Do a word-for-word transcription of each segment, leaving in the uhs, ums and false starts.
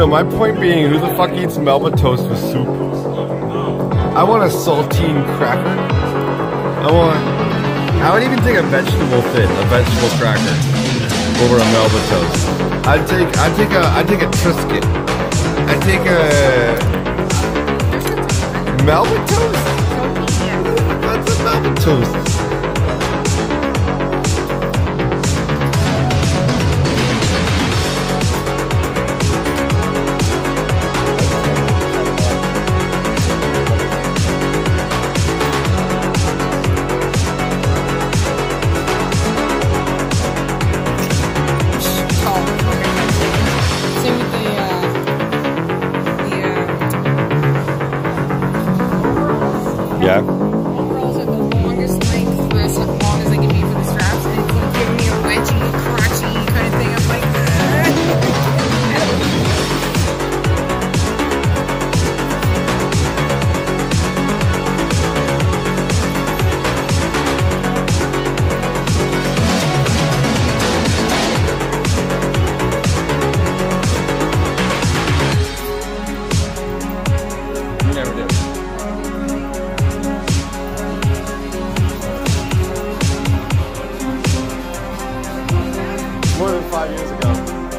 my point being, who the fuck eats Melba toast with soup? I want a saltine cracker. I want... I would even take a vegetable fit, a vegetable cracker, over a Melba toast. I'd take, I'd take a, I'd take a Triscuit. I'd take a... Melba toast? That's a Melba toast. Yeah. Overalls are the longest length for as long as they can be for the straps, and it's like giving me a wedgie, crotchy kind of thing. I'm like, You never did. More than five years ago.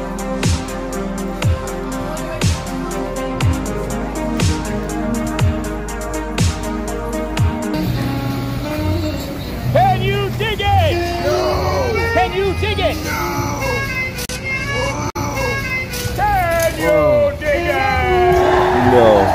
Can you dig it? No. Can you dig it? No. Can you dig it? No.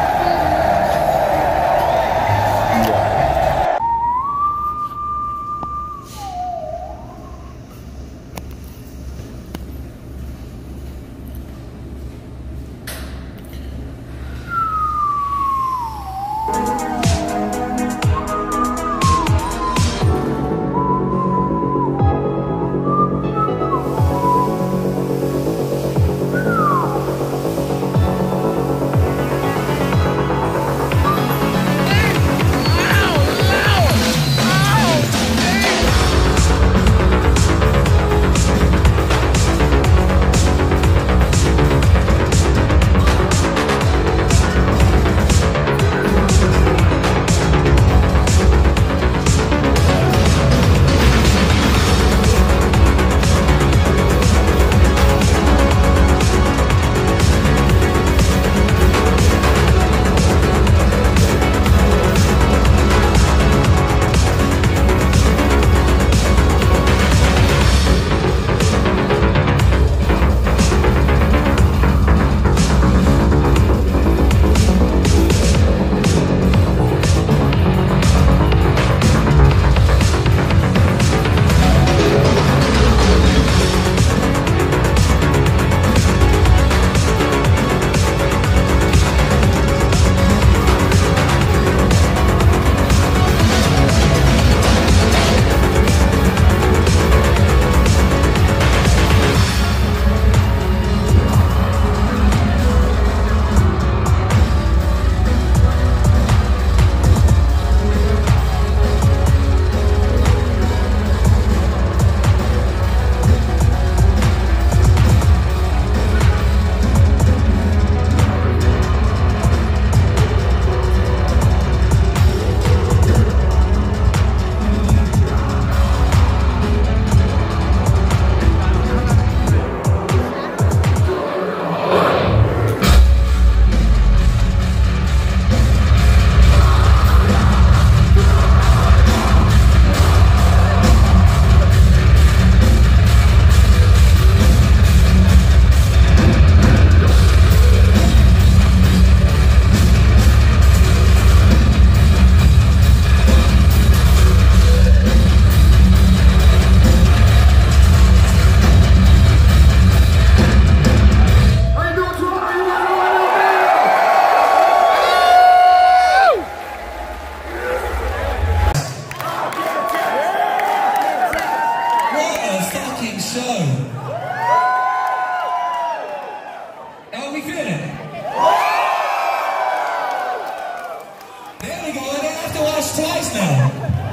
twice now.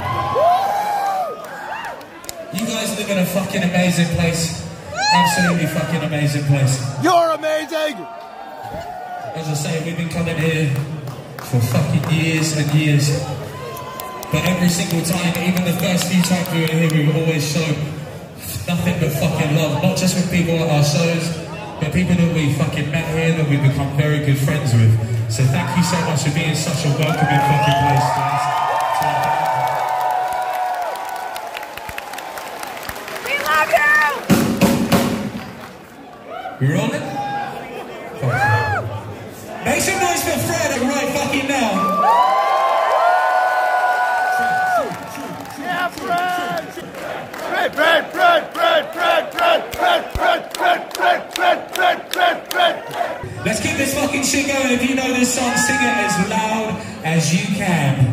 You guys live in a fucking amazing place. Absolutely fucking amazing place. You're amazing! as I say, we've been coming here for fucking years and years. But every single time, even the first few times we were here, we would always show nothing but fucking love. Not just with people at our shows, but people that we fucking met here, that we've become very good friends with. So thank you so much for being such a welcoming fucking place, guys. We love you! We rolling? Make some noise for Fred right fucking now. Yeah, Fred! Fred, Fred, Fred, Fred, Fred, Fred, Fred, Fred, Fred, Fred, Fred, Fred, Fred, Fred. Let's keep this fucking shit going. If you know this song, sing it as loud as you can.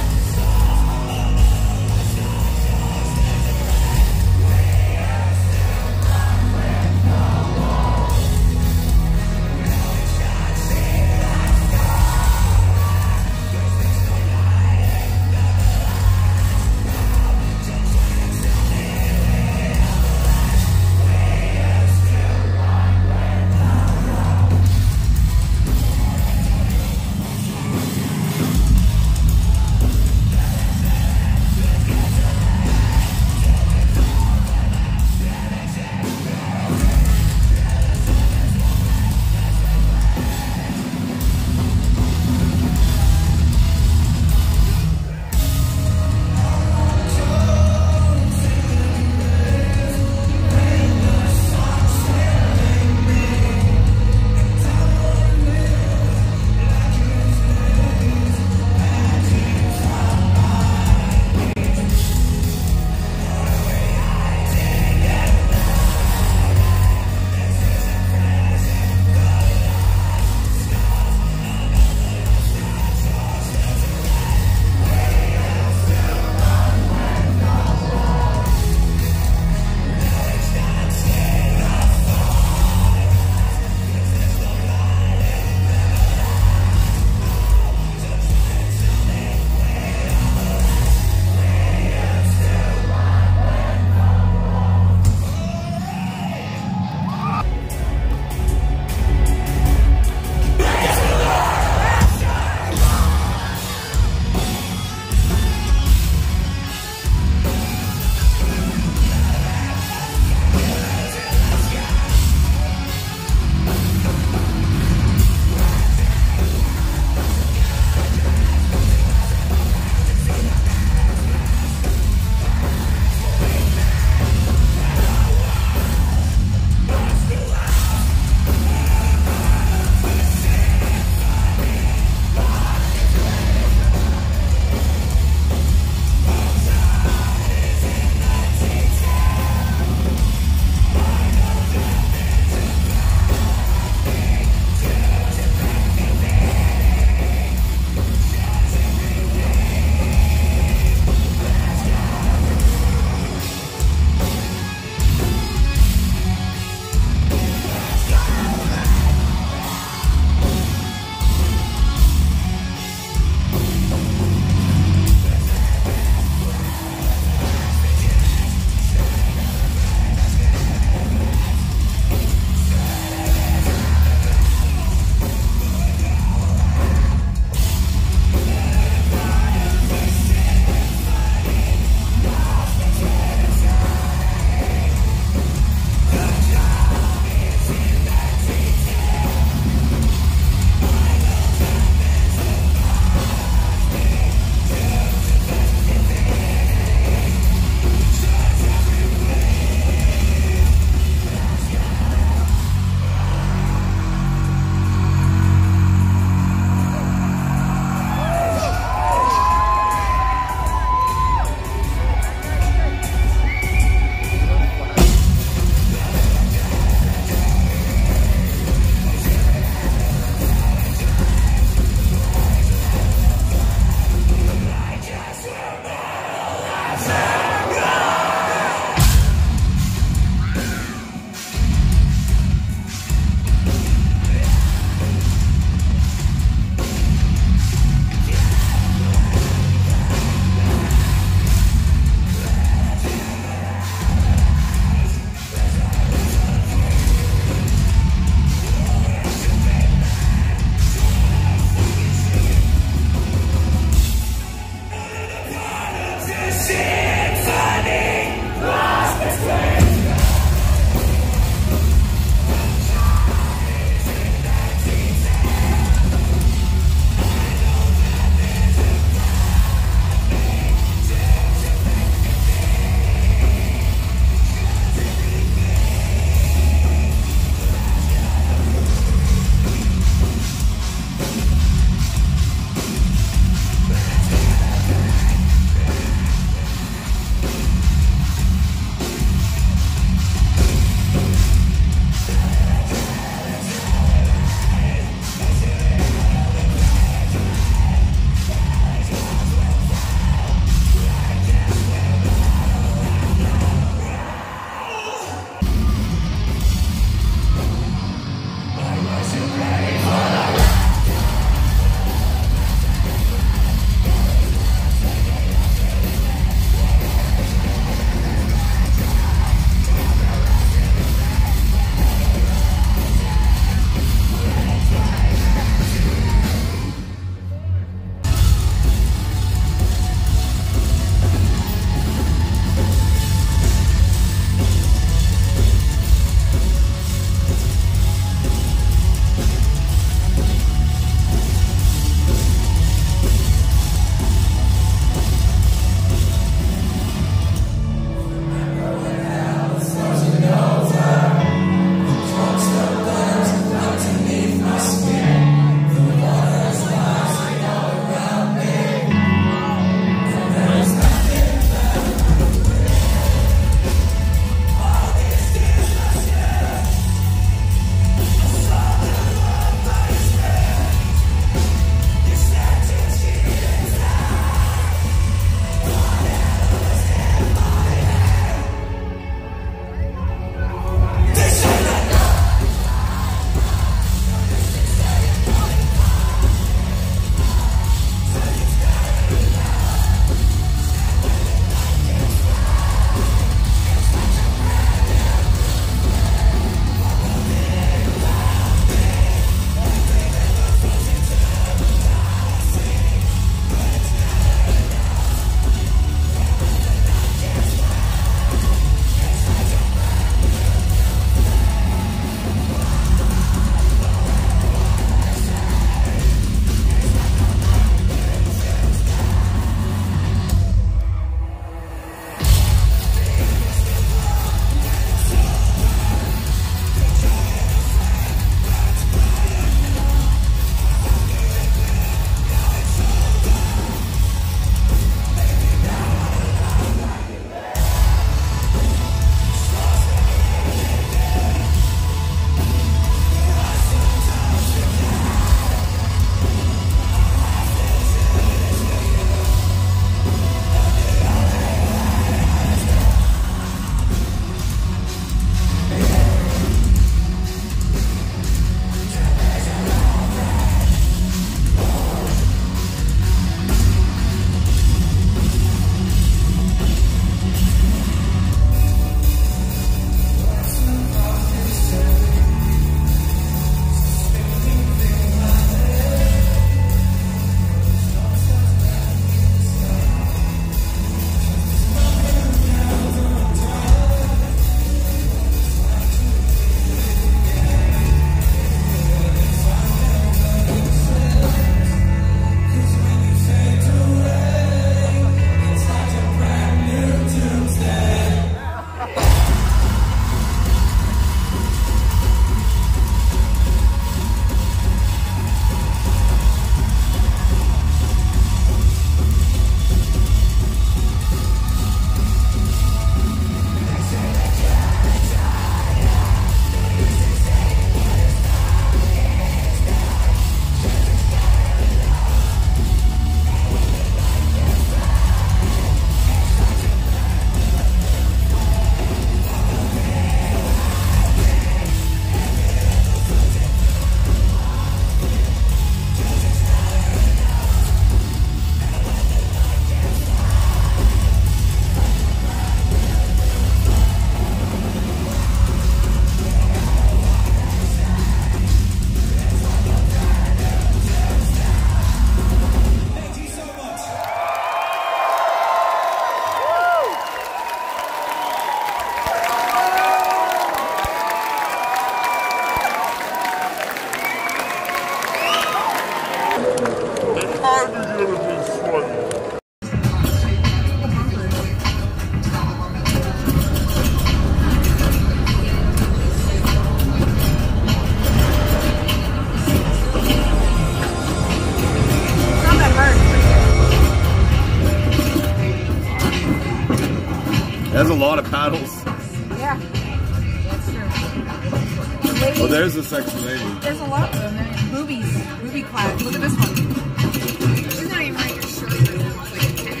There's a lot of paddles. Yeah, that's true. Ladies, Oh, there's a sexy lady. there's a lot of them. They're boobies, booby clad. Look at this one. She's not even wearing a shirt right now. It's like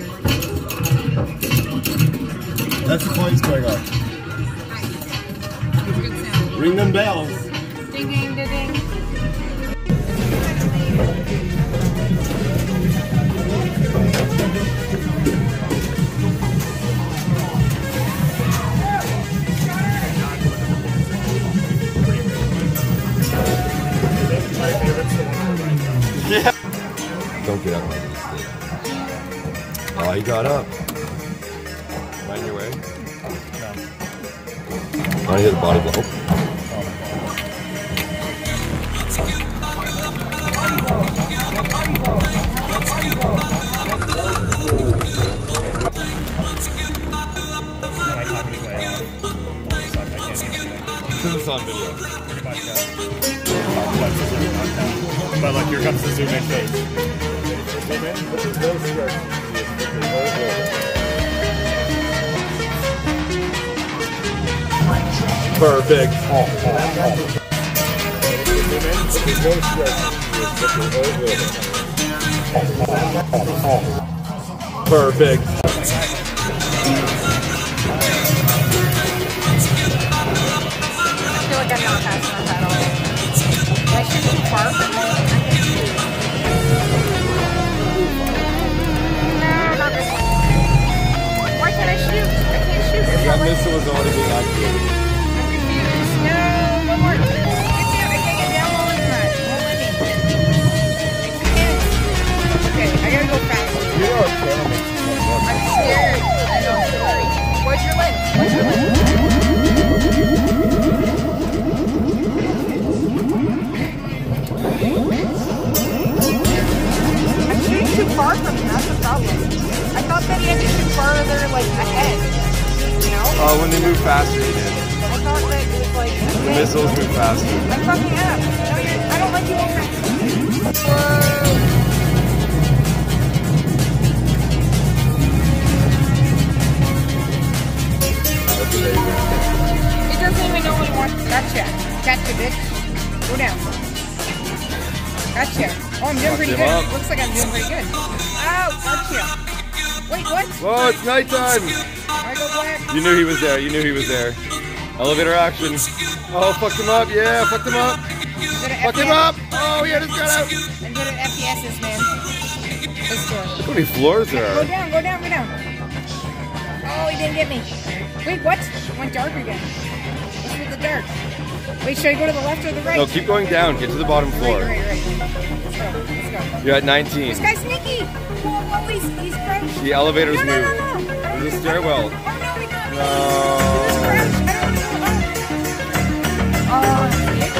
a patch shirt. That's the coins going on. Nice. Good sound. Ring them bells. Ding, ding, ding, ding. Yeah. Don't get up like this. Oh, he got up. Mind your way. I hit a body blow. This is on video. But look, here comes the zoom in phase. Zoom in. This is no script. Perfect. Perfect. I feel like I'm not fast enough at all. I should be far from it. No, not this one. Why can't I shoot? I can't shoot. It's That not like missile was already being activated. I'm confused. No, one more. Get down. I can't get down while in that. Won't let me. I can't. Okay, I gotta go faster. You know our camera makes it so much. I'm scared. I know, I'm sorry. Where's your lens? Where's your lens? I'm shooting too far from him, that's the problem. I thought that he had to shoot farther, like, ahead. You know? Oh, when they move faster, you did. I thought that it was like... The missiles move faster. I'm fucking up. No, you're... I don't like you over. Whoa. That's amazing. It doesn't even know what he wants. Gotcha. Gotcha, bitch. Go down. Gotcha. Oh, I'm doing pretty him good. up. Looks like I'm doing pretty good. Ow, gotcha. Wait, what? Whoa, it's nighttime. I go black. You knew he was there. You knew he was there. Elevator action. Oh, fucked him up. Yeah, fucked him up. Fuck him up. Oh, yeah, just got out. I'm good at F P S's, man. Let's go. How many floors there Go are? down, go down, go down. Oh, he didn't get me. Wait, what? It went dark again. What's with the dark? Wait, should I go to the left or the right? No, keep going down. Get to the bottom floor. Right, right, right. Let's go, let's go. You're at nineteen. This guy's sneaky. Whoa, whoa, he's, he's crouched. The elevators no, no, move. no, no. There's a stairwell. Oh, no, he got me. No. He was crouched. I don't know. Oh, shit.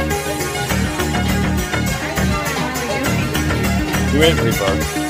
I don't know what I'm really doing. You went pretty far.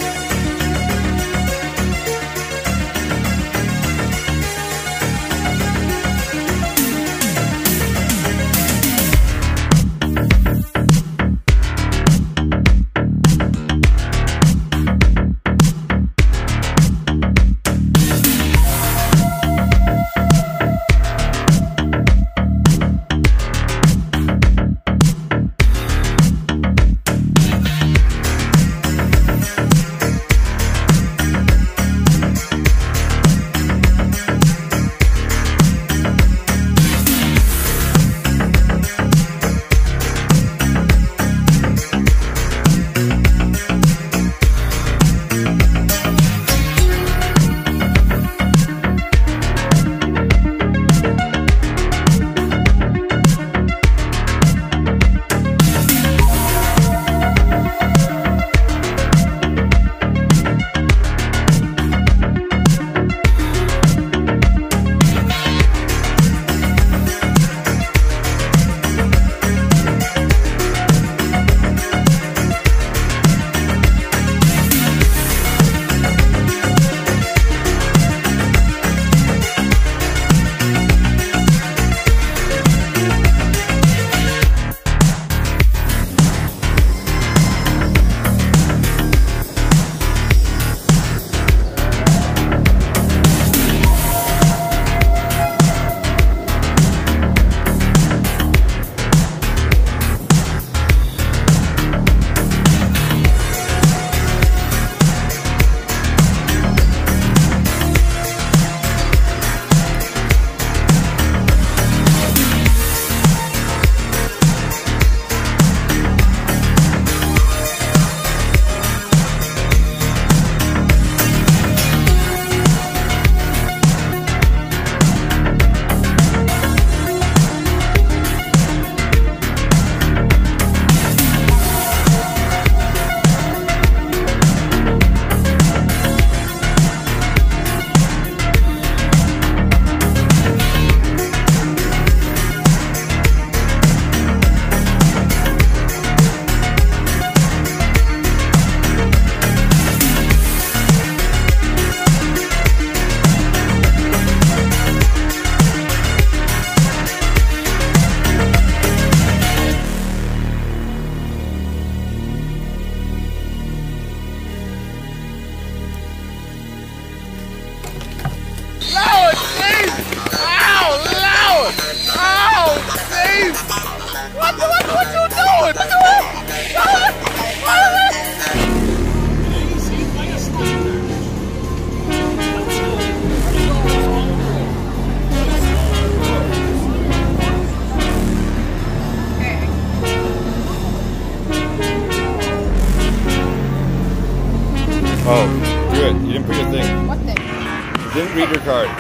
Oh, do it. You didn't put your thing. What thing? You didn't read your card.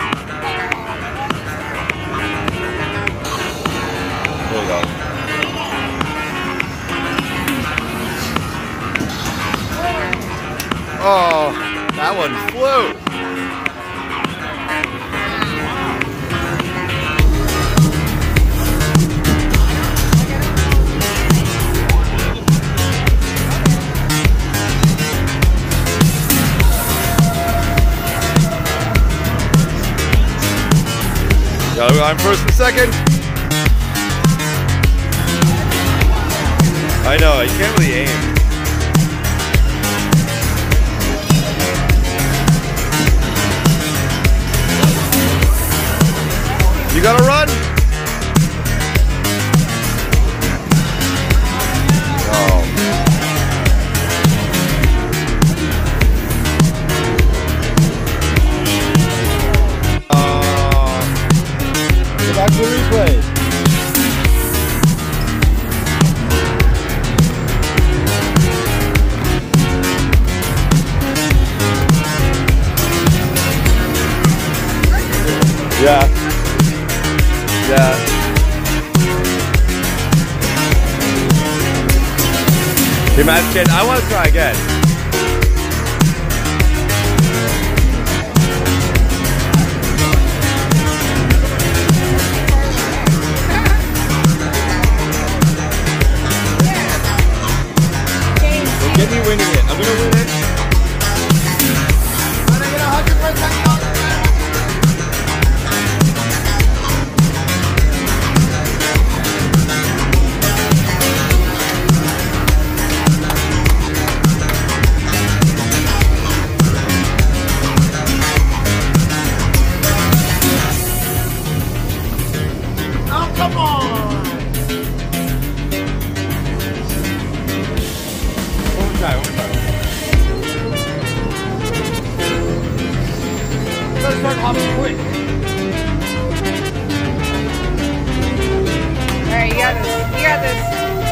There you go. Oh, that one flew. Gotta go on first and second. I know, you can't really aim. You gotta run. Oh. Back to the replay. Yeah. Yeah. Hey, Matt, kid, I want to try again. Get me winning it. I'm gonna win it. I'm gonna get one hundred percent on it. Oh, come on! Try, one try. Let's start hopping quick. Alright, you got this. You got this.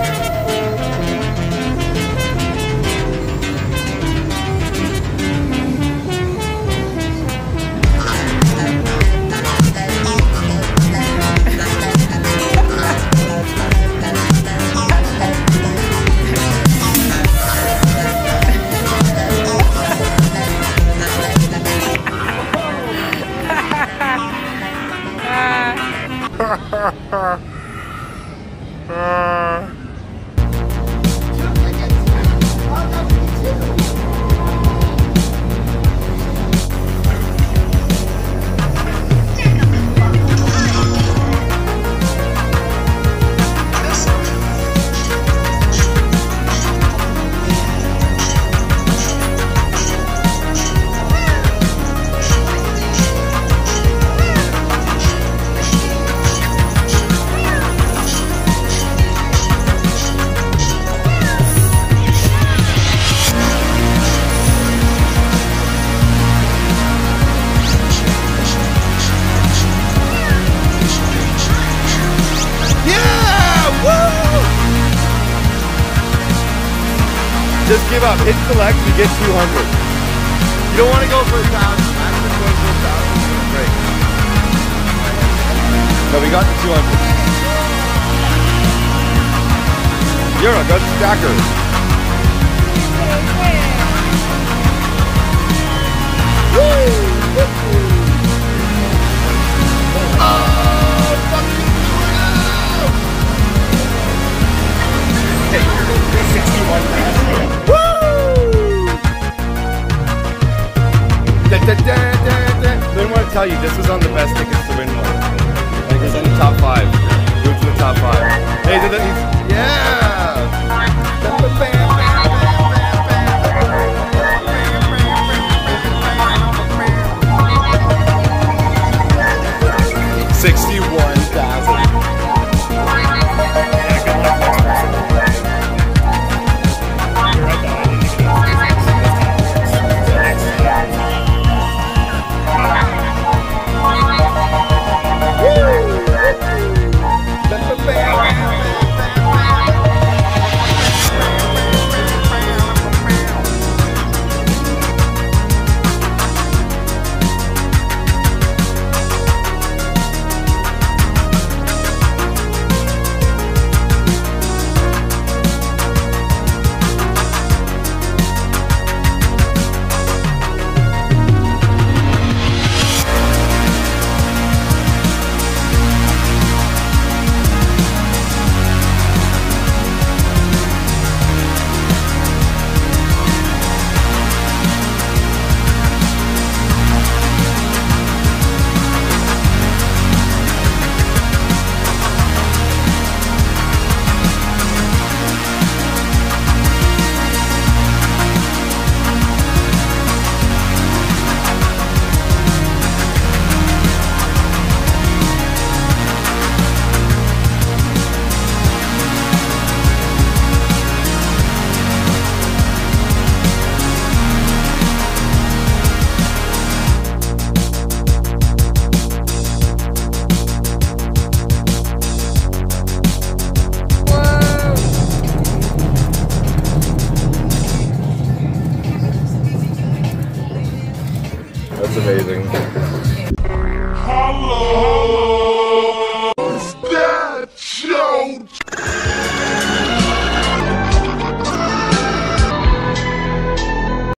Just give up. Hit select to get two hundred. You don't want to go for a thousand. That's just going for a thousand. Great. No, we got the two hundred. You're a good stacker. Didn't want to tell you, this was on the best tickets to win one. Like, it was in the top five. It was in the top five. Hey, did it? Yeah! sixty-one thousand. amazing. Hello.